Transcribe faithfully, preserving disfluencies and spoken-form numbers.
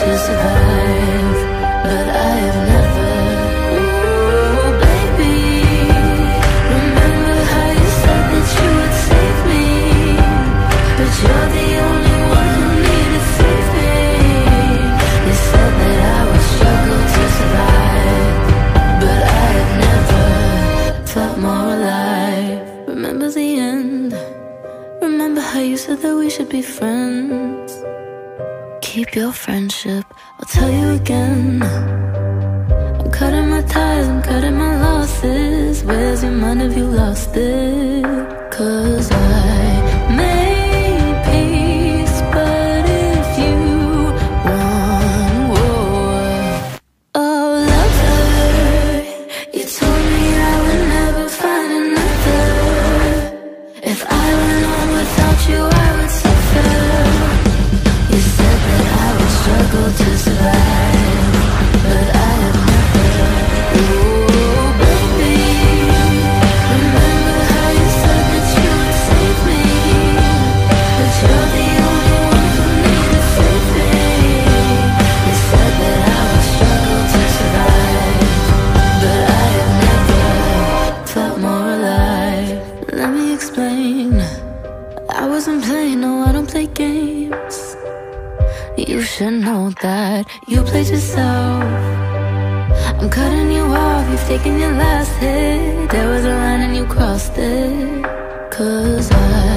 to survive, but I have never. Ooh, baby, remember how you said that you would save me, but you're the only one who needed saving. You said that I would struggle to survive, but I have never felt more alive. Remember the end? Remember how you said that we should be friends? Keep your friendship, I'll tell you again. I'm cutting my ties, I'm cutting my losses. Where's your mind if you lost it? Cause I made peace, but if you want war, oh lover, you told me I would never find another. If I went on without you, I would suffer. You said that I would struggle to survive, but I have never. Ooh, baby, remember how you said that you would save me, but you're the only one who needed saving. You said that I would struggle to survive, but I have never felt more alive. Let me explain. I wasn't playing, no, I don't play games. You should know that you played yourself. I'm cutting you off, you've taken your last hit. There was a line and you crossed it. Cause I